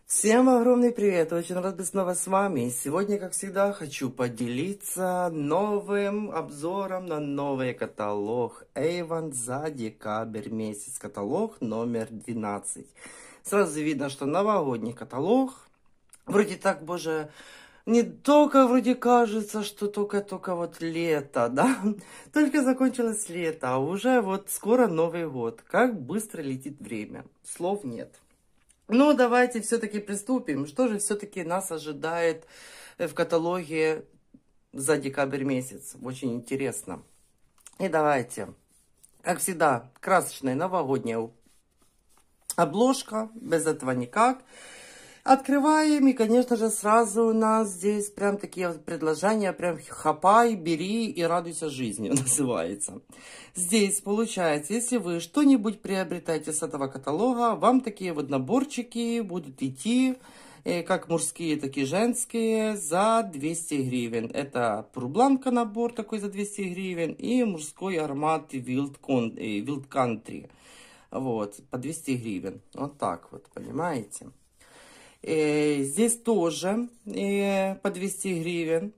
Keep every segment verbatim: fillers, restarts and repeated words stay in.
Всем огромный привет! Очень рад быть снова с вами. Сегодня, как всегда, хочу поделиться новым обзором на новый каталог Avon за декабрь месяц. Каталог номер двенадцать. Сразу видно, что новогодний каталог. Вроде так, боже, не только вроде кажется, что только-только вот лето, да? Только закончилось лето, а уже вот скоро Новый год. Как быстро летит время. Слов нет. Ну, давайте все-таки приступим. Что же все-таки нас ожидает в каталоге за декабрь месяц? Очень интересно. И давайте, как всегда, красочная новогодняя обложка. Без этого никак. Открываем, и, конечно же, сразу у нас здесь прям такие вот предложения, прям хапай, бери и радуйся жизни, называется. Здесь, получается, если вы что-нибудь приобретаете с этого каталога, вам такие вот наборчики будут идти, как мужские, так и женские, за двести гривен. Это Пурбланка набор такой за двести гривен и мужской аромат Wild Country, вот, по двести гривен. Вот так вот, понимаете? Э, здесь тоже э, по двести гривен.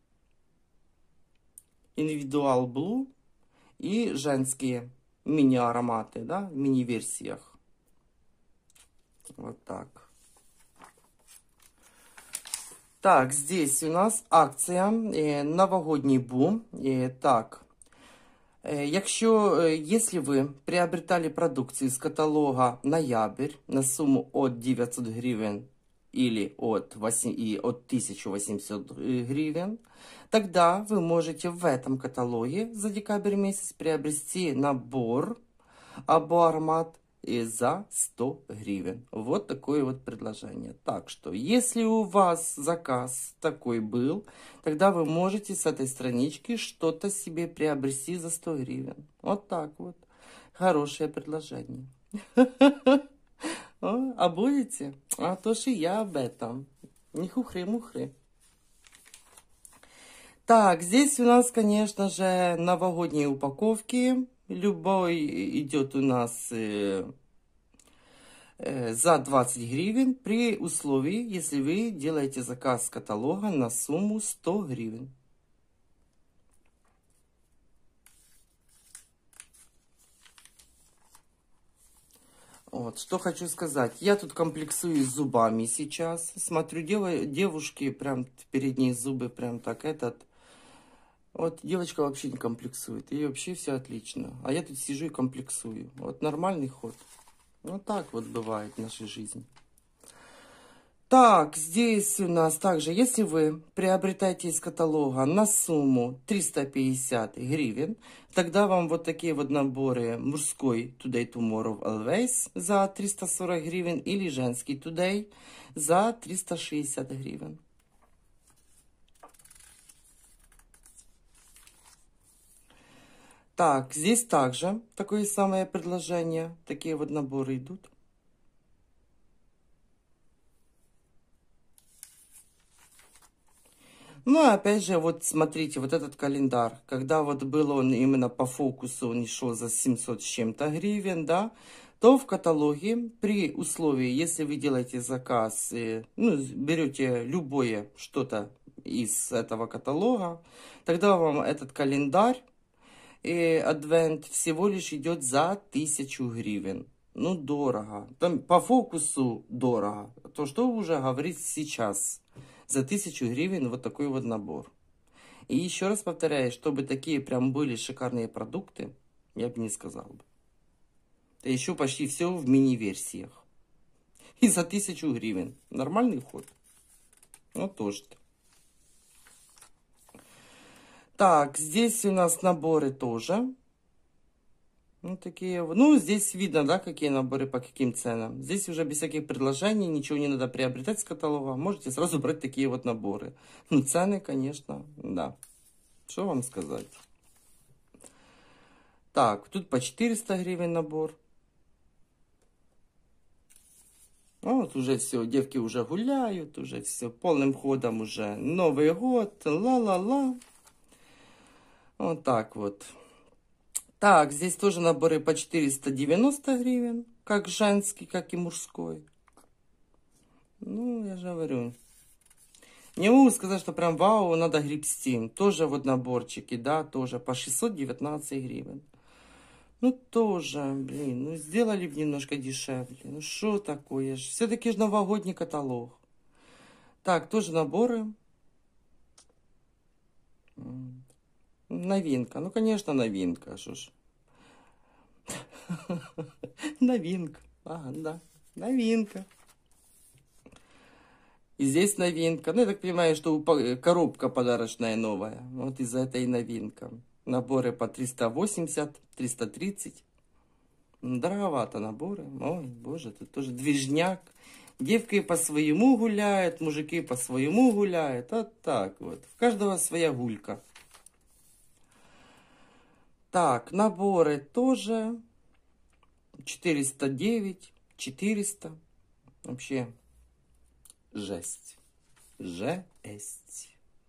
Индивидуал Блу и женские мини-ароматы, да, в мини-версиях. Вот так. Так, здесь у нас акція э, новогодний бум. Э, так, э, якщо, э, если вы приобретали продукцию из каталога ноябрь на сумму от девятисот гривен или от, и от тысячи восьмисот гривен, тогда вы можете в этом каталоге за декабрь месяц приобрести набор або аромат за сто гривен. Вот такое вот предложение. Так что, если у вас заказ такой был, тогда вы можете с этой странички что-то себе приобрести за сто гривен. Вот так вот. Хорошее предложение. А будете? А то ж и я об этом. Не хухры-мухры. Так, здесь у нас, конечно же, новогодние упаковки. Любой идет у нас э, э, за двадцать гривен при условии, если вы делаете заказ с каталога на сумму сто гривен. Вот, что хочу сказать. Я тут комплексую с зубами сейчас. Смотрю, дев, девушки, прям передние зубы, прям так этот. Вот девочка вообще не комплексует. И вообще все отлично. А я тут сижу и комплексую. Вот нормальный ход. Вот так вот бывает в нашей жизни. Так, здесь у нас также, если вы приобретаете из каталога на сумму триста пятьдесят гривен, тогда вам вот такие вот наборы мужской Today, Tomorrow, Always за триста сорок гривен или женский Today за триста шестьдесят гривен. Так, здесь также такое самое предложение, такие вот наборы идут. Ну, опять же, вот смотрите, вот этот календарь, когда вот был он именно по фокусу, он шел за семьсот с чем-то гривен, да, то в каталоге при условии, если вы делаете заказ, ну, берете любое что-то из этого каталога, тогда вам этот календарь и адвент всего лишь идет за тысячу гривен. Ну, дорого. Там по фокусу дорого. То, что уже говорить сейчас. За тысячу гривен вот такой вот набор. И еще раз повторяю, чтобы такие прям были шикарные продукты, я бы не сказал бы. Это еще почти все в мини-версиях. И за тысячу гривен. Нормальный ход. Ну, тоже-то. Так, здесь у нас наборы тоже. Ну, такие, ну, здесь видно, да, какие наборы, по каким ценам. Здесь уже без всяких предложений, ничего не надо приобретать с каталога. Можете сразу брать такие вот наборы. Ну, цены, конечно, да. Что вам сказать? Так, тут по четыреста гривен набор. Вот уже все, девки уже гуляют, уже все, полным ходом уже Новый год, ла-ла-ла. Вот так вот. Так, здесь тоже наборы по четыреста девяносто гривен, как женский, как и мужской. Ну, я же говорю. Не могу сказать, что прям вау, надо гребсти. Тоже вот наборчики, да, тоже по шестьсот девятнадцать гривен. Ну, тоже, блин, ну, сделали бы немножко дешевле. Ну, что такое? Все-таки же новогодний каталог. Так, тоже наборы. Новинка. Ну, конечно, новинка. Что ж. Новинка. Ага, да. Новинка. И здесь новинка. Ну, я так понимаю, что коробка подарочная новая. Вот из-за этой новинка. Наборы по триста восемьдесят, триста тридцать. Дороговато наборы. Ой, боже, тут тоже движняк. Девки по своему гуляют, мужики по своему гуляют. Вот так вот. У каждого своя гулька. Так, наборы тоже. четыреста девять, четыреста. Вообще жесть. Жесть.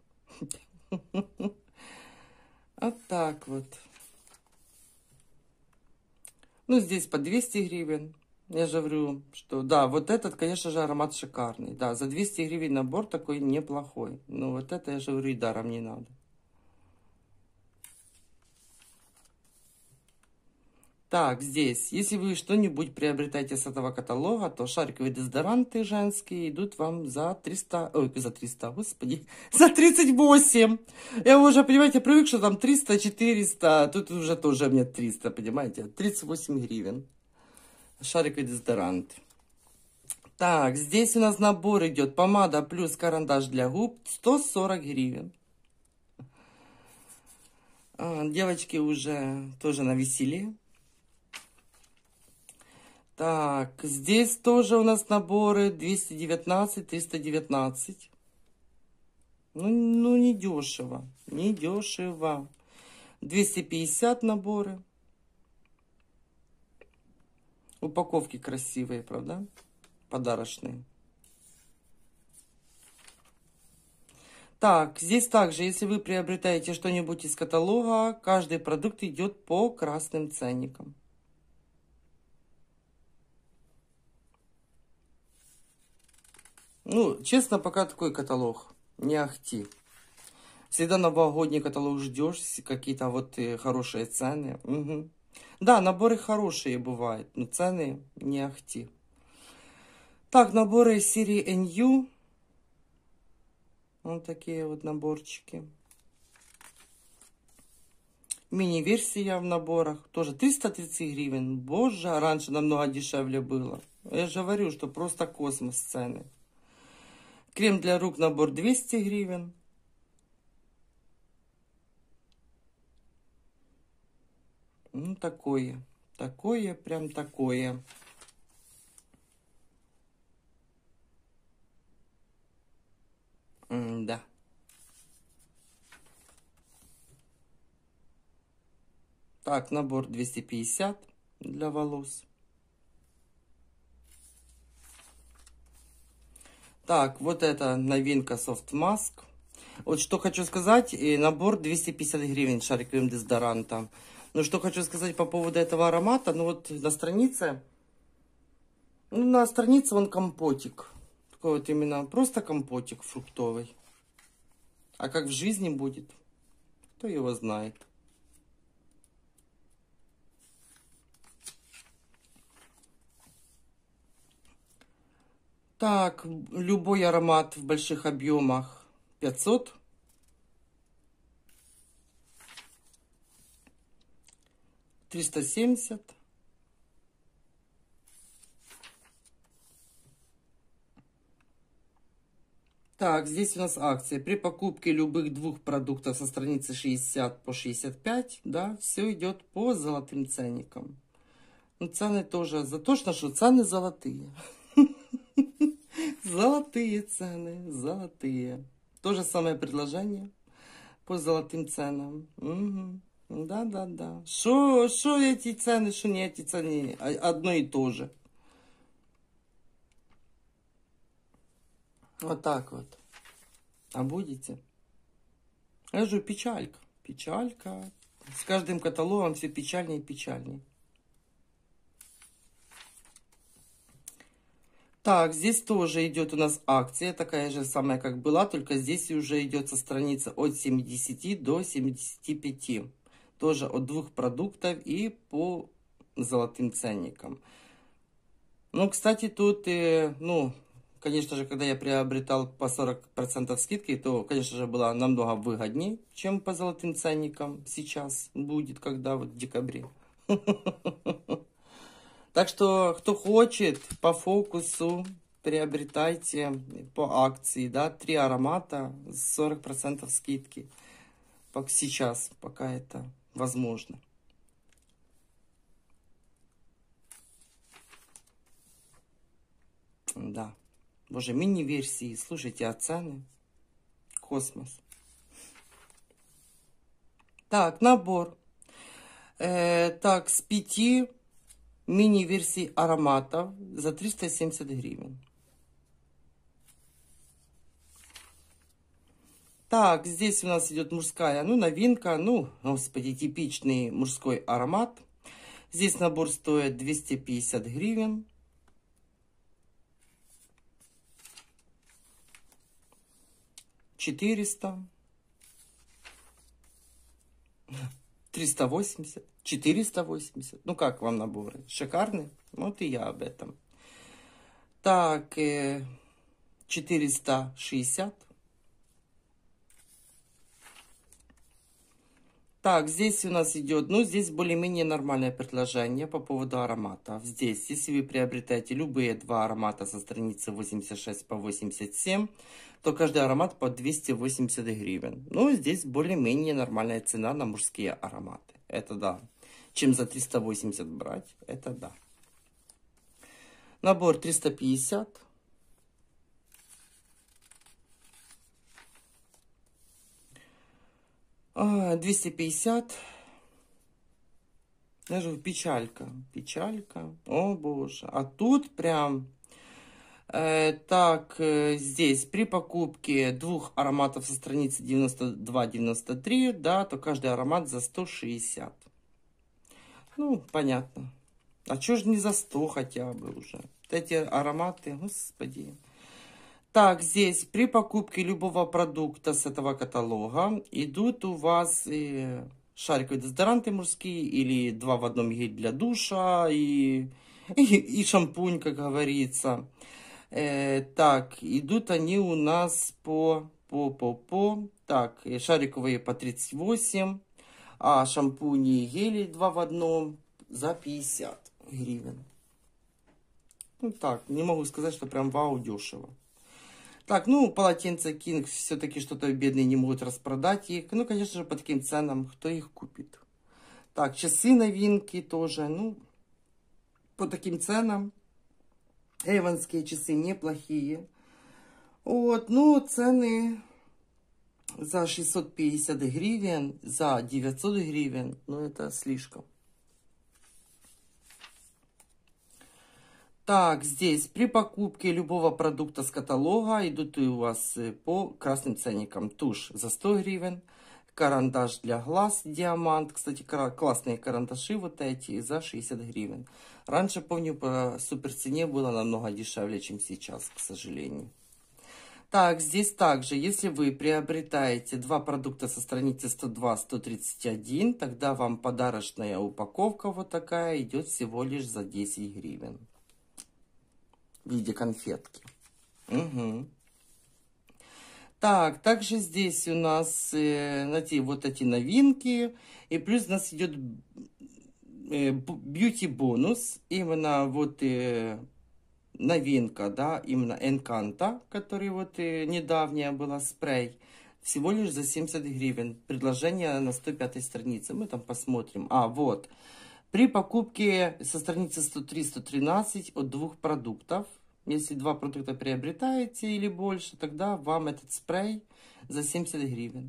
Вот так вот. Ну, здесь по двести гривен. Я же говорю, что да, вот этот, конечно же, аромат шикарный. Да, за двести гривен набор такой неплохой. Но вот это, я же говорю, и даром не надо. Так, здесь, если вы что-нибудь приобретаете с этого каталога, то шариковые дезодоранты женские идут вам за триста, ой, за триста, господи, за тридцать восемь. Я уже, понимаете, привык, что там триста, четыреста, тут уже тоже мне триста, понимаете, тридцать восемь гривен. Шариковый дезодорант. Так, здесь у нас набор идет помада плюс карандаш для губ, сто сорок гривен. А, девочки уже тоже на веселье. Так, здесь тоже у нас наборы двести девятнадцать, триста девятнадцать. Ну, ну не дешево, не дешево. двести пятьдесят наборы. Упаковки красивые, правда? Подарочные. Так, здесь также, если вы приобретаете что-нибудь из каталога, каждый продукт идет по красным ценникам. Ну, честно, пока такой каталог. Не ахти. Всегда новогодний каталог ждешь, какие-то вот хорошие цены. Угу. Да, наборы хорошие бывают, но цены не ахти. Так, наборы из серии эн ю. Вот такие вот наборчики. Мини-версия в наборах. Тоже триста тридцать гривен. Боже, а раньше намного дешевле было. Я же говорю, что просто космос цены. Крем для рук набор двести гривен. Ну, такое. Такое, прям такое. М да. Так, набор двести пятьдесят для волос. Так, вот это новинка Soft Mask. Вот что хочу сказать, и набор двести пятьдесят гривен шариковым дезодорантом. Ну, что хочу сказать по поводу этого аромата, ну вот на странице, ну, на странице он компотик. Такой вот именно просто компотик фруктовый. А как в жизни будет, кто его знает. Так, любой аромат в больших объемах пятьсот. триста семьдесят. Так, здесь у нас акция. При покупке любых двух продуктов со страницы шестьдесят по шестьдесят пять, да, все идет по золотым ценникам. Ну, цены тоже, за то, что, что цены золотые. Золотые цены, золотые. То же самое предложение по золотым ценам. Угу. Да, да, да. Что, что эти цены, что не эти цены, одно и то же. Вот так вот. А будете? Я же печалька. Печалька. С каждым каталогом все печальнее и печальнее. Так, здесь тоже идет у нас акция, такая же самая, как была, только здесь уже идет со страницы от семидесяти до семидесяти пяти. Тоже от двух продуктов и по золотым ценникам. Ну, кстати, тут, э, ну, конечно же, когда я приобретал по сорок процентов скидки, то, конечно же, было намного выгоднее, чем по золотым ценникам сейчас будет, когда вот в декабре. Так что, кто хочет, по фокусу приобретайте по акции, да, три аромата с сорок процентов скидки. Сейчас, пока это возможно. Да. Боже, мини-версии. Слушайте, а цены? Космос. Так, набор. Э, так, с пяти мини-версий ароматов за триста семьдесят гривен. Так, здесь у нас идет мужская, ну, новинка, ну, господи, типичный мужской аромат. Здесь набор стоит двести пятьдесят гривен. четыреста. триста восемьдесят. четыреста восемьдесят. Ну, как вам наборы? Шикарный? Вот и я об этом. Так, четыреста шестьдесят. Так, здесь у нас идет, ну, здесь более-менее нормальное предложение по поводу ароматов. Здесь, если вы приобретаете любые два аромата со страницы восемьдесят шесть по восемьдесят семь, то каждый аромат по двести восемьдесят гривен. Ну, здесь более-менее нормальная цена на мужские ароматы. Это да. Чем за триста восемьдесят брать, это да. Набор триста пятьдесят. двести пятьдесят. Даже печалька. Печалька. О боже. А тут прям... Э, так, э, здесь при покупке двух ароматов со страницы девяносто два девяносто три, да, то каждый аромат за сто шестьдесят. Ну, понятно. А чё же не за сто хотя бы уже? Вот эти ароматы, господи. Так, здесь при покупке любого продукта с этого каталога идут у вас и шариковые дезодоранты мужские или два в одном гель для душа и, и, и шампунь, как говорится. Э, так, идут они у нас по, по, по, по. Так, шариковые по тридцать восемь, а шампуни и гели два в одном за пятьдесят гривен. Ну так, не могу сказать, что прям вау дешево. Так, ну, полотенца King все-таки что-то бедные не могут распродать их. Ну, конечно же, по таким ценам, кто их купит. Так, часы новинки тоже, ну, по таким ценам. Эйвонские часы неплохие. Вот, ну, цены за шестьсот пятьдесят гривен, за девятьсот гривен, ну, это слишком. Так, здесь при покупке любого продукта с каталога идут у вас по красным ценникам. Тушь за сто гривен, карандаш для глаз диамант. Кстати, классные карандаши вот эти за шестьдесят гривен. Раньше, помню, по суперцене было намного дешевле, чем сейчас, к сожалению. Так, здесь также, если вы приобретаете два продукта со страницы сто два сто тридцать один, тогда вам подарочная упаковка вот такая идет всего лишь за десять гривен. В виде конфетки. Угу. Так, также здесь у нас, э, знаете, вот эти новинки. И плюс у нас идет э, бьюти-бонус. Именно вот э, новинка, да, именно Энканта, который вот э, недавняя была, спрей. Всего лишь за семьдесят гривен. Предложение на сто пятой странице. Мы там посмотрим. А, вот. При покупке со страницы сто три сто тринадцать от двух продуктов, если два продукта приобретаете или больше, тогда вам этот спрей за семьдесят гривен.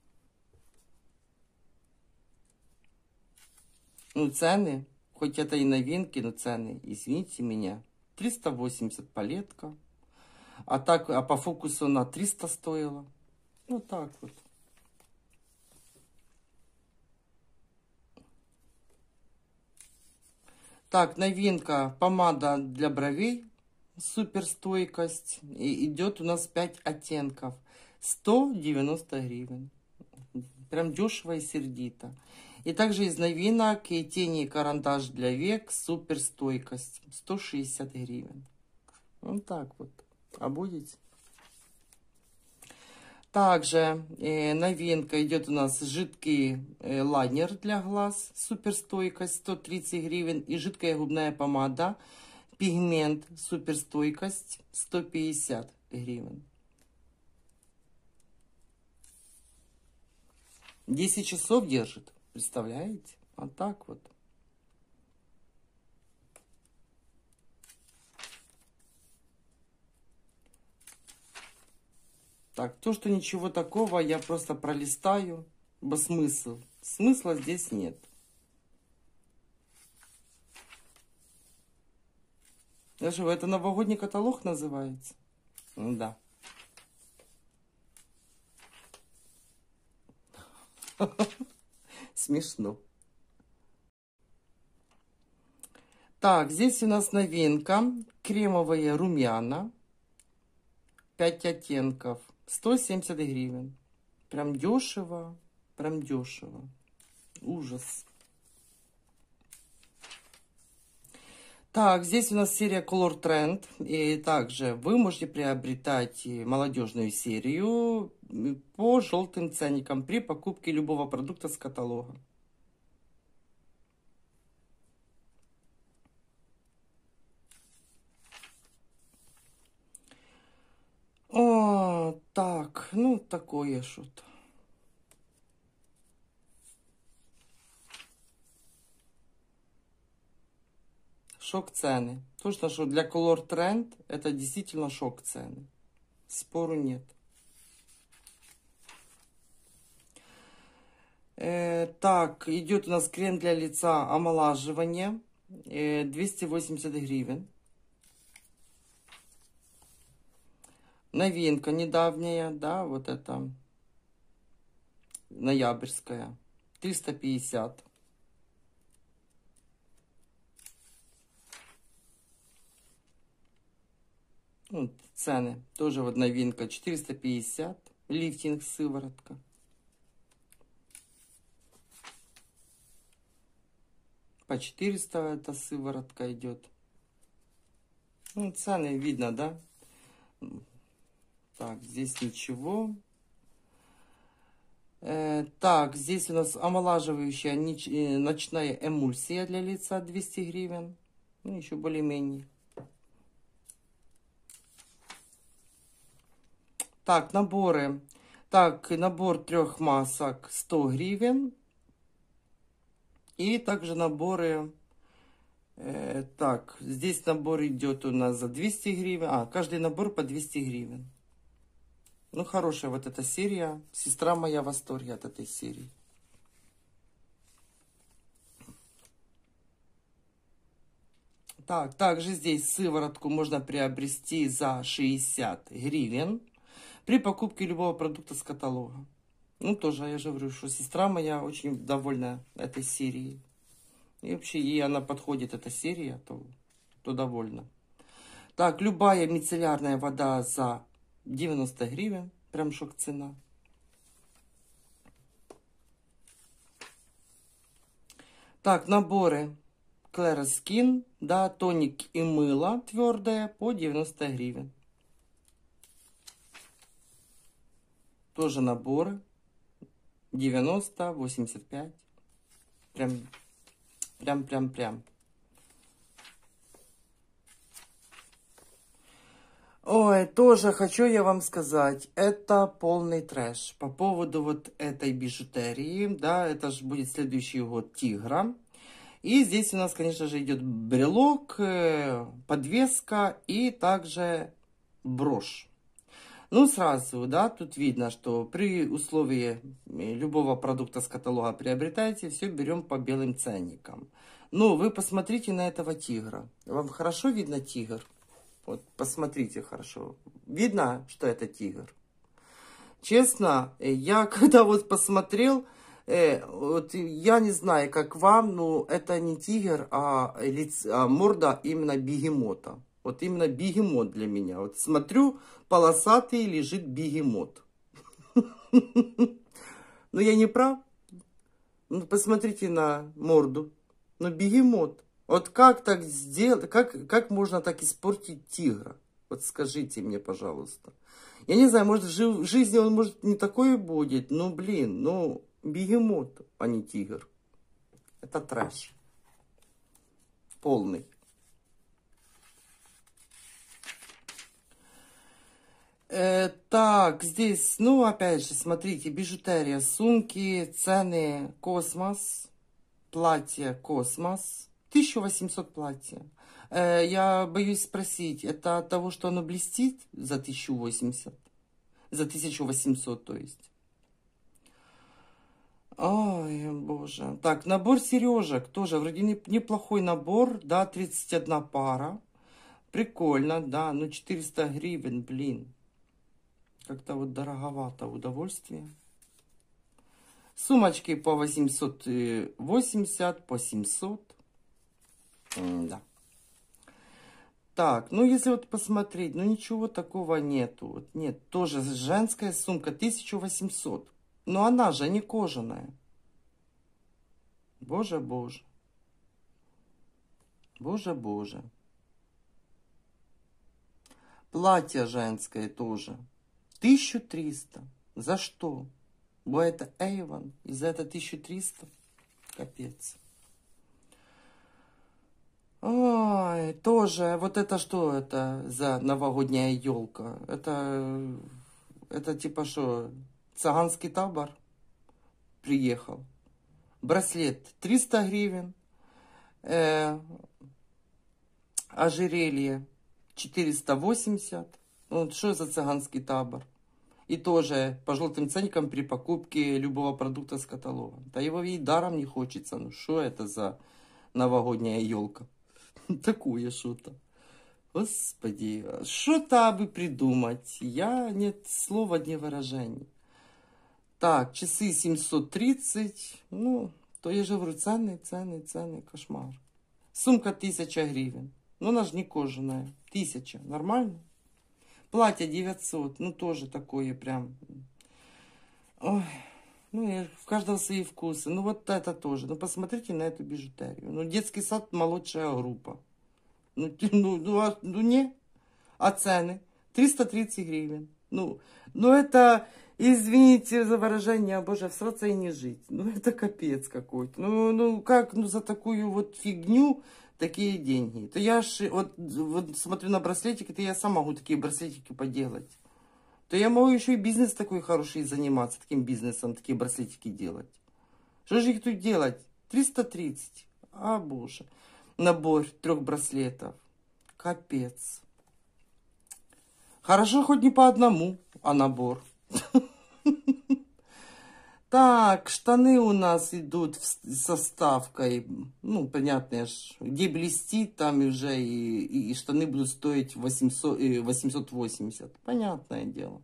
Ну, цены, хоть это и новинки, но цены, извините меня, триста восемьдесят палетка, а так, а по фокусу на триста стоила. Вот так вот. Так, новинка, помада для бровей суперстойкость. И идет у нас пять оттенков. сто девяносто гривен. Прям дешево и сердито. И также из новинок и тени и карандаш для век суперстойкость. сто шестьдесят гривен. Вот так вот. А будете? Также э, новинка идет у нас жидкий э, лайнер для глаз. Суперстойкость сто тридцать гривен. И жидкая губная помада. Пигмент суперстойкость сто пятьдесят гривен. десять часов держит. Представляете? Вот так вот. Так, то, что ничего такого, я просто пролистаю. Бо смысл. Смысла здесь нет. Я же, это новогодний каталог называется? Ну, да. Смешно. Так, здесь у нас новинка. Кремовые румяна. пять оттенков. сто семьдесят гривен. Прям дешево. Прям дешево. Ужас. Так, здесь у нас серия Color Trend. И также вы можете приобретать молодежную серию по желтым ценникам при покупке любого продукта с каталога. О, так, ну такое что-то. Шок цены. Точно, что для Color Trend это действительно шок цены. Спору нет. Э, так, идет у нас крем для лица омолаживания. Э, двести восемьдесят гривен. Новинка недавняя, да, вот это. Ноябрьская. триста пятьдесят. Вот, цены. Тоже вот новинка. четыреста пятьдесят. Лифтинг сыворотка. По четыреста эта сыворотка идет. Ну, цены видно, да? Так, здесь ничего. Э, так, здесь у нас омолаживающая ночная эмульсия для лица двести гривен. Ну, еще более-менее. Так, наборы. Так, набор трех масок сто гривен. И также наборы. Э, так, здесь набор идет у нас за двести гривен. А, каждый набор по двести гривен. Ну, хорошая вот эта серия. Сестра моя в восторге от этой серии. Так, также здесь сыворотку можно приобрести за шестьдесят гривен. При покупке любого продукта с каталога. Ну, тоже, я же говорю, что сестра моя очень довольна этой серией. И вообще, ей она подходит, эта серия, то, то довольна. Так, любая мицеллярная вода за девяносто гривен. Прям шок цена. Так, наборы Clara Skin, да, тоник и мыло твердое по девяносто гривен. Тоже наборы. девяносто, восемьдесят пять. Прям, прям, прям, прям. Ой, тоже хочу я вам сказать, это полный трэш. По поводу вот этой бижутерии, да, это же будет следующий год тигра. И здесь у нас, конечно же, идет брелок, подвеска и также брошь. Ну, сразу, да, тут видно, что при условии любого продукта с каталога приобретаете, все берем по белым ценникам. Но вы посмотрите на этого тигра. Вам хорошо видно тигр? Вот, посмотрите хорошо. Видно, что это тигр? Честно, я когда вот посмотрел, э, вот я не знаю, как вам, но это не тигр, а, лиц, а морда именно бегемота. Вот именно бегемот для меня. Вот смотрю, полосатый лежит бегемот. Но я не прав. Ну, посмотрите на морду. Ну, бегемот. Вот как так сделать, как, как можно так испортить тигра? Вот скажите мне, пожалуйста. Я не знаю, может, в жизни он, может, не такой будет, но, блин, ну, бегемот, а не тигр. Это трэш. Полный. Э, так, здесь, ну, опять же, смотрите, бижутерия, сумки, цены, космос, платье, космос, тысяча восемьсот платье. Э, я боюсь спросить, это от того, что оно блестит за тысячу восемьдесят? За тысячу восемьсот, то есть. Ой, боже. Так, набор сережек, тоже вроде неплохой набор, да, тридцать одна пара. Прикольно, да, ну четыреста гривен, блин. Как-то вот дороговато удовольствие. Сумочки по восемьсот восемьдесят, по семьсот. Да. Так, ну если вот посмотреть, ну ничего такого нету. Вот нет, тоже женская сумка тысяча восемьсот. Но она же не кожаная. Боже, боже. Боже, боже. Платье женское тоже. тысяча триста. За что? Бо это Эйвон. И за это тысяча триста. Капец. Ой, тоже. Вот это что это за новогодняя елка? Это, это типа что? Цыганский табор приехал. Браслет триста гривен. Э, ожерелье четыреста восемьдесят. Вот что за цыганский табор? И тоже по желтым ценникам при покупке любого продукта с каталога. Да его и даром не хочется. Ну что это за новогодняя елка? Такое что-то. Господи, что-то бы придумать. Я нет слова, не выражений. Так, часы семьсот тридцать. Ну, то я же говорю, цены, цены, цены, кошмар. Сумка тысяча гривен. Ну, она же не кожаная. Тысяча. Нормально? Платье девятьсот. Ну, тоже такое прям. Ой. Ну, в каждого свои вкусы. Ну, вот это тоже. Ну, посмотрите на эту бижутерию. Ну, детский сад, молодшая группа. Ну, ну, ну, а, ну не. А цены? триста тридцать гривен. Ну, ну, это, извините за выражение, боже, всраться и не жить. Ну, это капец какой-то. Ну, ну, как, ну, за такую вот фигню такие деньги? То я ж, вот, вот смотрю на браслетики, то я сама могу такие браслетики поделать. То я могу еще и бизнес такой хороший заниматься, таким бизнесом, такие браслетики делать. Что же их тут делать? триста тридцать. А, боже. Набор трех браслетов. Капец. Хорошо, хоть не по одному, а набор. Так, штаны у нас идут со вставкой. Ну, понятно, где блестит, там уже и, и, и штаны будут стоить восемьсот, восемьсот восемьдесят. Понятное дело.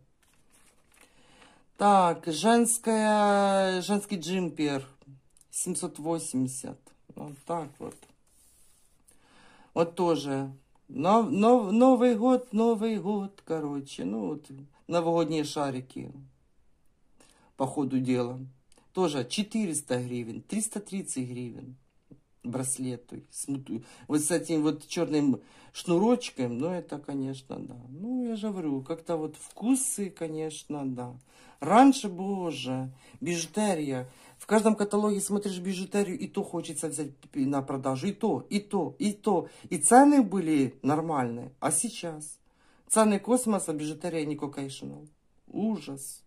Так, женская, женский джимпер семьсот восемьдесят. Вот так вот. Вот тоже. Нов, нов, Новый год, Новый год, короче. Ну, вот новогодние шарики. По ходу дела. Тоже четыреста гривен, триста тридцать гривен. Браслет. Вот с этим вот черным шнурочком, ну, это, конечно, да. Ну, я же говорю, как-то вот вкусы, конечно, да. Раньше, боже, бижутерия. В каждом каталоге смотришь бижутерию, и то хочется взять на продажу. И то, и то, и то. И цены были нормальные. А сейчас? Цены космоса, бижутерия не кокейшнл. Ужас.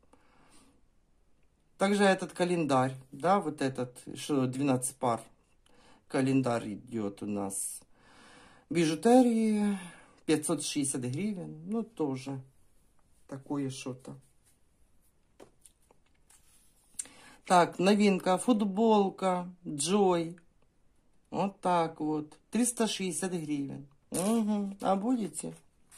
Также этот календарь, да, вот этот, что двенадцать пар. Календарь идет у нас. Бижутерии пятьсот шестьдесят гривен. Ну, тоже такое что-то. Так, новинка. Футболка Джой. Вот так вот. триста шестьдесят гривен. Угу. А будете?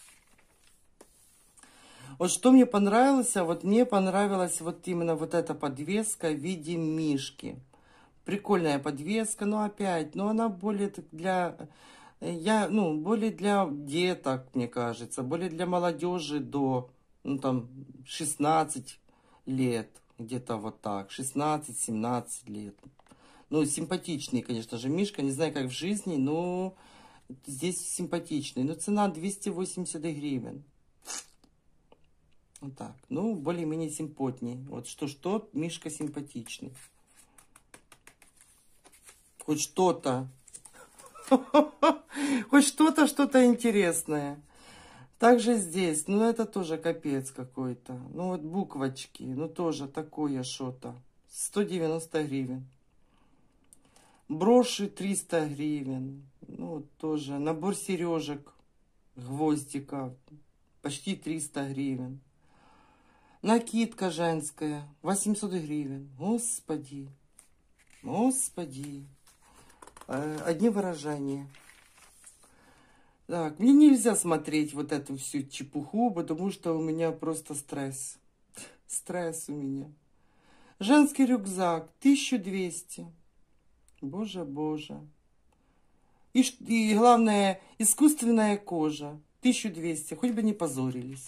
Вот что мне понравилось, вот мне понравилась вот именно вот эта подвеска в виде мишки. Прикольная подвеска, но опять, но она более для Я, ну, более для деток, мне кажется, более для молодежи до, ну, там, шестнадцати лет, где-то вот так, шестнадцать-семнадцать лет. Ну, симпатичный, конечно же, Мишка, не знаю, как в жизни, но здесь симпатичный. Но цена двести восемьдесят гривен. Вот так. Ну, более-менее симпотней. Вот что-что, Мишка симпатичный. Хоть что-то. Хоть что-то, что-то интересное. Также здесь, ну это тоже капец какой-то. Ну вот буквочки, ну тоже такое что-то. сто девяносто гривен. Броши триста гривен. Ну вот тоже. Набор сережек, гвоздиков, почти триста гривен. Накидка женская, восемьсот гривен. Господи, господи. Одни выражения. Так, мне нельзя смотреть вот эту всю чепуху, потому что у меня просто стресс. Стресс у меня. Женский рюкзак, тысяча двести. Боже, боже. И, и главное, искусственная кожа, тысяча двести. Хоть бы не позорились.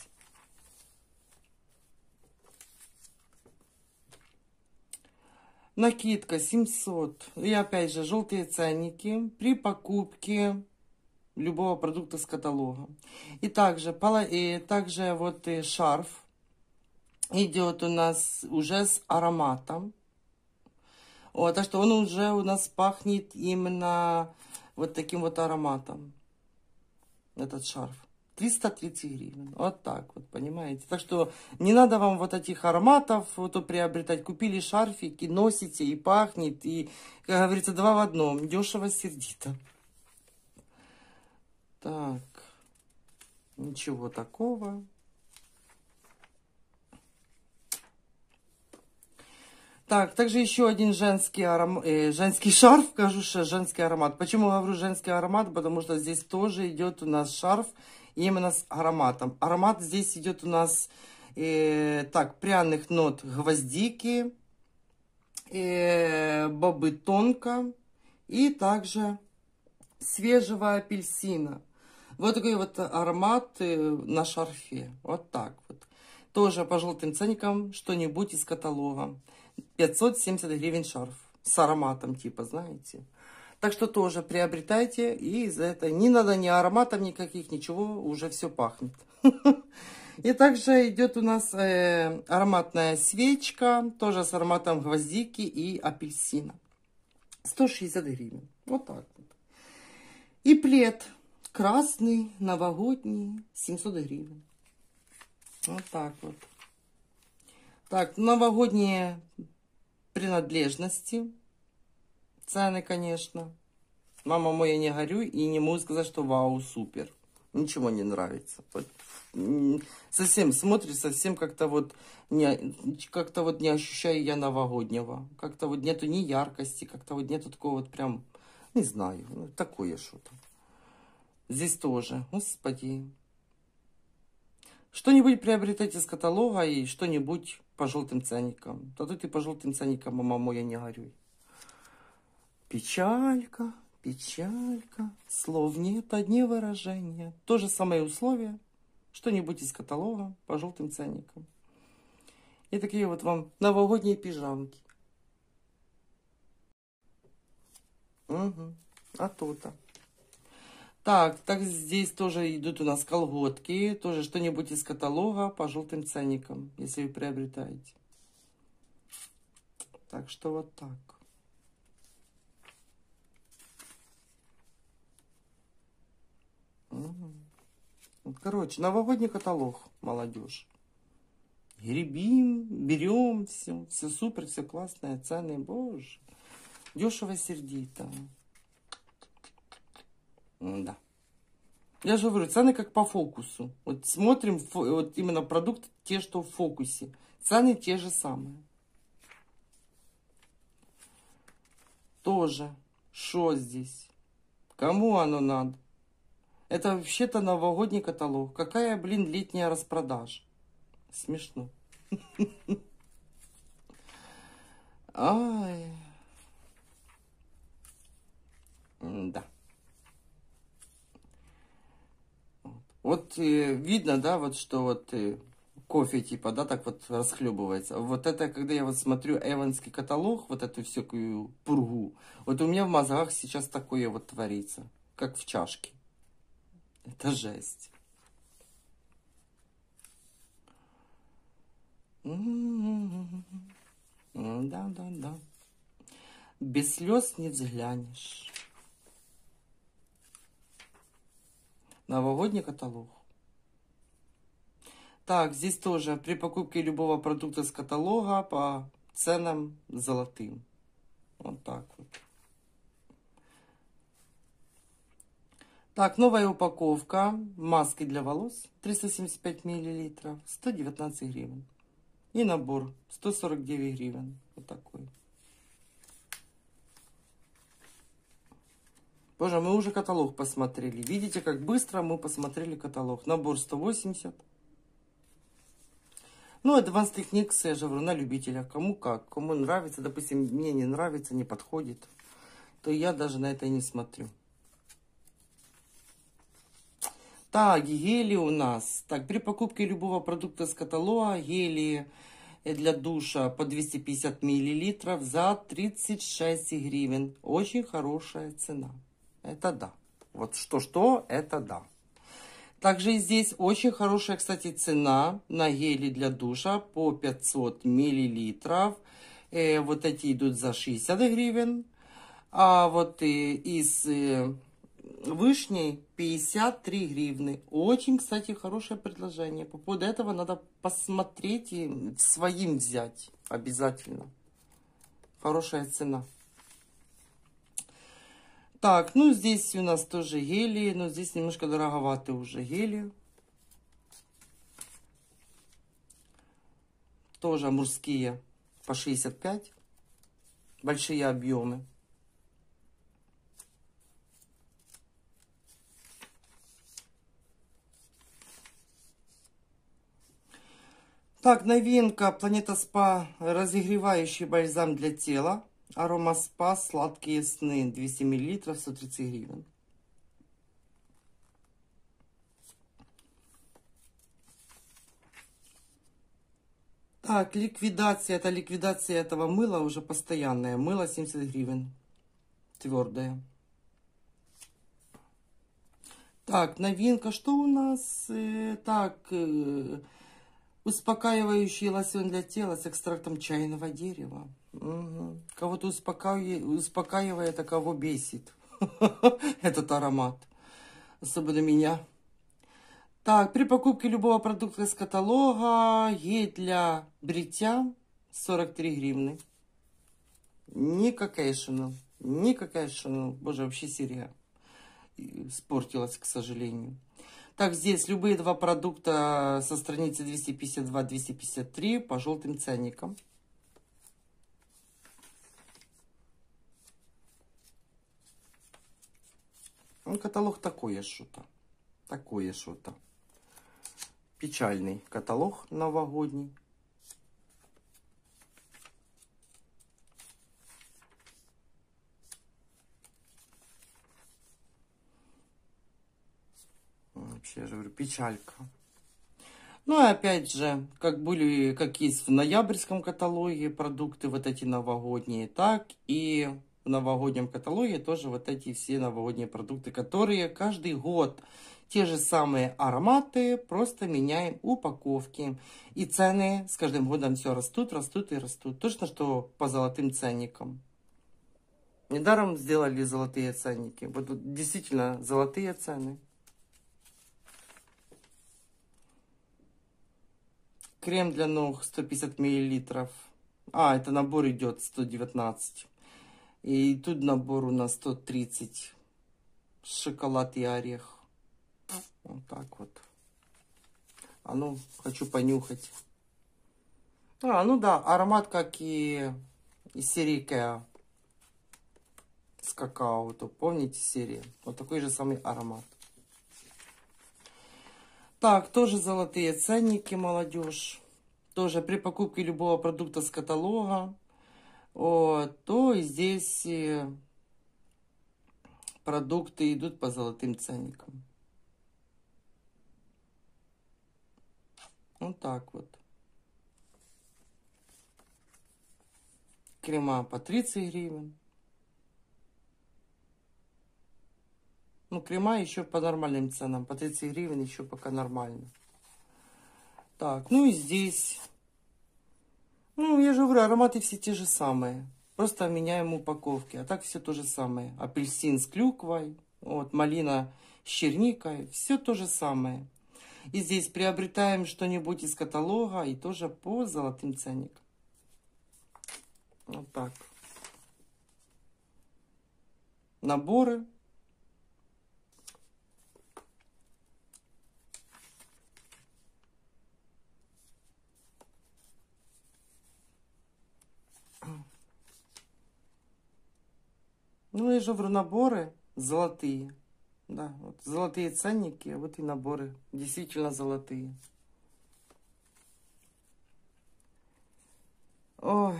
Накидка семьсот. И опять же, желтые ценники при покупке любого продукта с каталога. И также, и также вот и шарф идет у нас уже с ароматом. Вот, так что он уже у нас пахнет именно вот таким вот ароматом. Этот шарф. триста тридцать гривен. Вот так вот, понимаете. Так что не надо вам вот этих ароматов вот, приобретать. Купили шарфики, носите и пахнет. И, как говорится, два в одном. Дешево, сердито. Так. Ничего такого. Так, также еще один женский, аром... э, женский шарф, скажу, что женский аромат. Почему говорю женский аромат? Потому что здесь тоже идет у нас шарф именно с ароматом. Аромат здесь идет у нас, э, так, пряных нот гвоздики, э, бобы тонко и также свежего апельсина. Вот такой вот аромат э, на шарфе. Вот так вот. Тоже по желтым ценникам что-нибудь из каталога. пятьсот семьдесят гривен шарф. С ароматом типа, знаете. Так что тоже приобретайте. И за это не надо ни ароматов никаких, ничего. Уже все пахнет. И также идет у нас э, ароматная свечка. Тоже с ароматом гвоздики и апельсина. сто шестьдесят гривен. Вот так вот. И плед. Красный, новогодний. семьсот гривен. Вот так вот. Так, новогодние принадлежности. Цены, конечно. Мама моя, не горюй. И не могу сказать, что вау, супер. Ничего не нравится. Вот, совсем смотришь, совсем как-то вот не, как-то вот не ощущаю я новогоднего. Как-то вот нету ни яркости, как-то вот нету такого вот прям, не знаю, ну, такое что-то. Здесь тоже, господи. Что-нибудь приобретайте с каталога и что-нибудь по желтым ценникам. То тут и по желтым ценникам, мама моя, не горюй. Печалька, печалька, слов нет, одни выражения. То же самое условие. Что-нибудь из каталога по желтым ценникам. И такие вот вам новогодние пижамки. Угу. А то-то. Так, так здесь тоже идут у нас колготки. Тоже что-нибудь из каталога по желтым ценникам, если вы приобретаете. Так что вот так. Угу. Короче, новогодний каталог, молодежь. Гребим, берем, все, все супер, все классное, цены, боже. Дешево, сердито. Да. Я же говорю, цены как по фокусу. Вот смотрим, вот именно продукты те, что в фокусе. Цены те же самые. Тоже. Что здесь? Кому оно надо? Это вообще-то новогодний каталог. Какая, блин, летняя распродажа? Смешно. Ай. Да. Вот э, видно, да, вот что вот э, кофе типа, да, так вот расхлебывается. Вот это, когда я вот смотрю эванский каталог, вот эту всякую пургу, вот у меня в мозгах сейчас такое вот творится, как в чашке. Это жесть. Да, да, да. Без слез не взглянешь. Новогодний каталог. Так, здесь тоже при покупке любого продукта с каталога по ценам золотым. Вот так вот. Так, новая упаковка маски для волос. триста семьдесят пять миллилитров. сто девятнадцать гривен. И набор. сто сорок девять гривен. Вот такой. Боже, мы уже каталог посмотрели. Видите, как быстро мы посмотрели каталог. Набор сто восемьдесят. Ну, Advanced Techniques, я же говорю, на любителя. Кому как. Кому нравится, допустим, мне не нравится, не подходит, то я даже на это и не смотрю. Так, гели у нас. Так, при покупке любого продукта с каталога, гели для душа по двести пятьдесят миллилитров за тридцать шесть гривен. Очень хорошая цена. Это да. Вот что-что, это да. Также здесь очень хорошая, кстати, цена на гели для душа по пятьсот миллилитров. Э, вот эти идут за шестьдесят гривен. А вот э, из э, вышней пятьдесят три гривны. Очень, кстати, хорошее предложение. По поводу этого надо посмотреть и своим взять. Обязательно. Хорошая цена. Так, ну здесь у нас тоже гели, но здесь немножко дороговаты уже гели. Тоже мужские по шестьдесят пять. Большие объемы. Так, новинка Планета Спа. Разогревающий бальзам для тела. Арома Спа. Сладкие сны. двести миллилитров. сто тридцать гривен. Так, ликвидация. Это ликвидация этого мыла уже постоянная. Мыло семьдесят гривен. Твердое. Так, новинка. Что у нас? Э, так, э, успокаивающий лосьон для тела с экстрактом чайного дерева. Угу. Кого-то успокаивает, успокаивает, а кого бесит этот аромат. Особенно меня. Так, при покупке любого продукта из каталога, гель для бритья сорок три гривны. Никакая Chanel. Никакая Chanel. Боже, вообще серия испортилась, к сожалению. Так, здесь любые два продукта со страницы двести пятьдесят два — двести пятьдесят три по желтым ценникам. Ну, каталог такое что-то. Такое что-то. Печальный каталог новогодний. Вообще, я же говорю, печалька. Ну и опять же, как были, как есть в ноябрьском каталоге продукты вот эти новогодние, так и в новогоднем каталоге тоже вот эти все новогодние продукты, которые каждый год те же самые ароматы, просто меняем упаковки. И цены с каждым годом все растут, растут и растут. Точно, что по золотым ценникам. Недаром сделали золотые ценники. Вот тут действительно золотые цены. Крем для ног сто пятьдесят миллилитров. А, это набор идет сто девятнадцать. И тут набор у нас сто тридцать. Шоколад и орех. Вот так вот. А ну, хочу понюхать. А, ну да, аромат как и из серии Кеа. С какао. То помните серию? Вот такой же самый аромат. Так, тоже золотые ценники, молодежь. Тоже при покупке любого продукта с каталога, вот, то здесь продукты идут по золотым ценникам. Вот так вот. Крема по тридцать гривен. Ну, крема еще по нормальным ценам. По тридцать гривен еще пока нормально. Так, ну и здесь. Ну, я же говорю, ароматы все те же самые. Просто меняем упаковки. А так все то же самое. Апельсин с клюквой. Вот, малина с черникой. Все то же самое. И здесь приобретаем что-нибудь из каталога. И тоже по золотым ценникам. Вот так. Наборы. Ну, я же говорю, наборы золотые. Да, вот золотые ценники, а вот и наборы действительно золотые. Ой.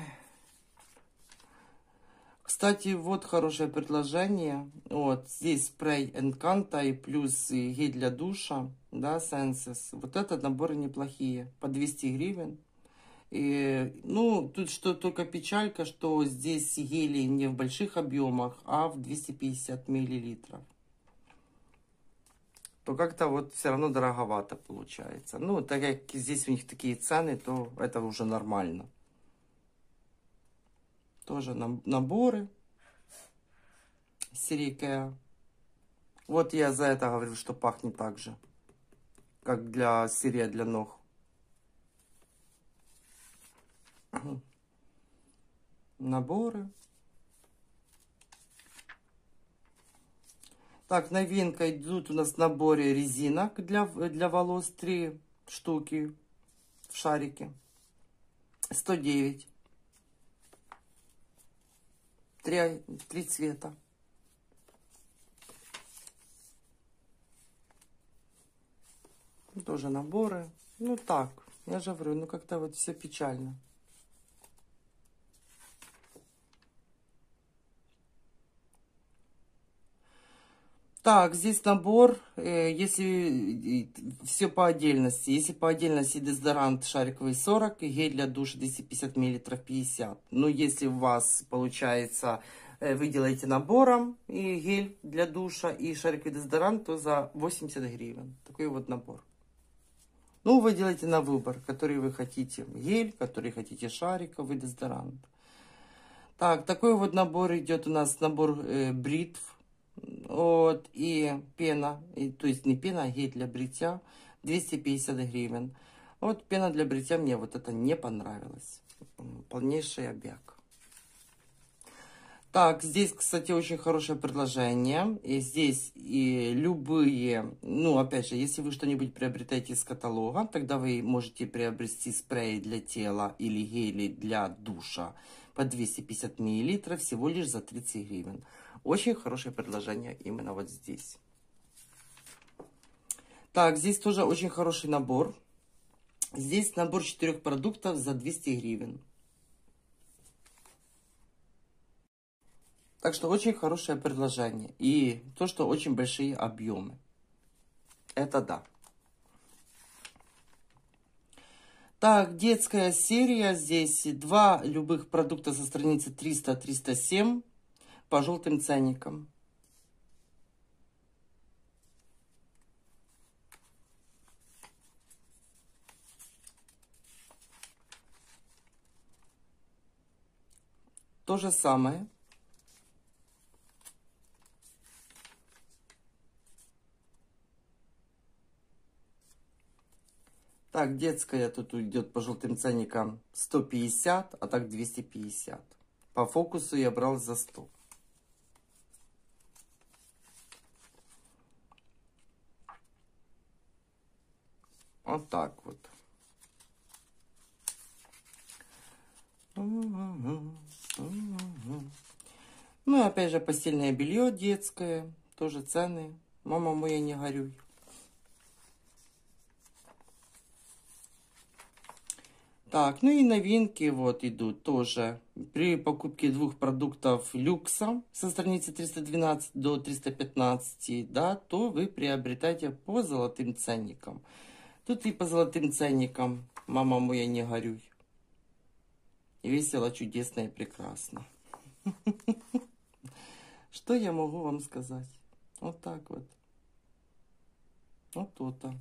Кстати, вот хорошее предложение. Вот здесь спрей Encanto и плюс и гель для душа, да, Senses. Вот этот наборы неплохие, по двести гривен. И, ну, тут что только печалька, что здесь гели не в больших объемах, а в двести пятьдесят миллилитров. То как-то вот все равно дороговато получается. Ну, так как здесь у них такие цены, то это уже нормально. Тоже наборы. Серии Кеа. Вот я за это говорю, что пахнет так же, как для серии для ног. Наборы. Так, новинка идут у нас в наборе резинок для, для волос. Три штуки в шарике. сто девять. Три, три цвета. Тоже наборы. Ну так, я же говорю, ну как-то вот все печально. Так, здесь набор, э, если э, все по отдельности. Если по отдельности дезодорант шариковый сорок, гель для душа двести пятьдесят миллилитров пятьдесят. Но если у вас получается, э, вы делаете набором и гель для душа и шариковый дезодорант, то за восемьдесят гривен. Такой вот набор. Ну, вы делаете на выбор, который вы хотите. Гель, который хотите шариковый дезодорант. Так, такой вот набор идет у нас, набор э, бритв. Вот, и пена, и, то есть не пена, а гель для бритья, двести пятьдесят гривен. Вот пена для бритья мне вот это не понравилось. Полнейший обяк. Так, здесь, кстати, очень хорошее предложение. И здесь и любые, ну, опять же, если вы что-нибудь приобретаете из каталога, тогда вы можете приобрести спрей для тела или гели для душа по двести пятьдесят миллилитров всего лишь за тридцать гривен. Очень хорошее предложение именно вот здесь. Так, здесь тоже очень хороший набор. Здесь набор четырех продуктов за двести гривен. Так что очень хорошее предложение. И то, что очень большие объемы. Это да. Так, детская серия. Здесь два любых продукта со страницы триста триста семь по желтым ценникам. То же самое. Так, детская тут идет по желтым ценникам сто пятьдесят, а так двести пятьдесят. По фокусу я брал за сто. Вот так вот. Ну и опять же постельное белье детское. Тоже цены. Мама моя, не горюй. Так, ну и новинки вот идут тоже. При покупке двух продуктов люкса со страницы триста двенадцать до триста пятнадцать, да, то вы приобретаете по золотым ценникам. Тут и по золотым ценникам. Мама моя, не горюй. Весело, чудесно и прекрасно. Что я могу вам сказать? Вот так вот. Вот то-то.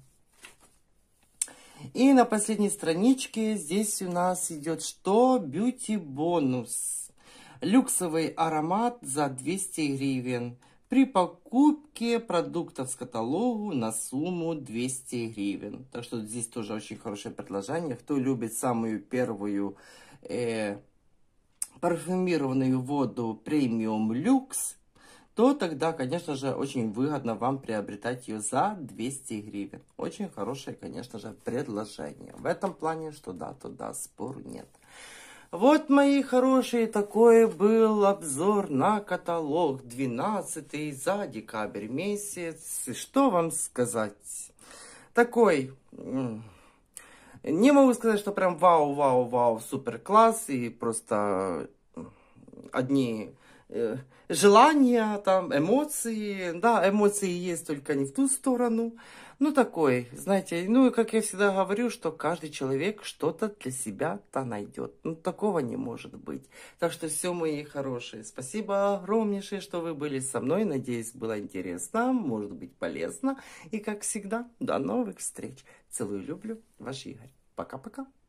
И на последней страничке здесь у нас идет что? Бьюти бонус. Люксовый аромат за двести гривен. При покупке продуктов с каталогу на сумму двести гривен. Так что здесь тоже очень хорошее предложение. Кто любит самую первую э, парфюмированную воду премиум люкс, то тогда, конечно же, очень выгодно вам приобретать ее за двести гривен. Очень хорошее, конечно же, предложение. В этом плане, что да, то да, спору нет. Вот, мои хорошие, такой был обзор на каталог двенадцатый за декабрь месяц. И что вам сказать? Такой, не могу сказать, что прям вау-вау-вау, супер класс и просто одни э, желания, там, эмоции. Да, эмоции есть, только не в ту сторону. Ну, такой, знаете, ну, и как я всегда говорю, что каждый человек что-то для себя-то найдет. Ну, такого не может быть. Так что все, мои хорошие, спасибо огромнейшее, что вы были со мной. Надеюсь, было интересно, может быть, полезно. И, как всегда, до новых встреч. Целую, люблю, ваш Игорь. Пока-пока.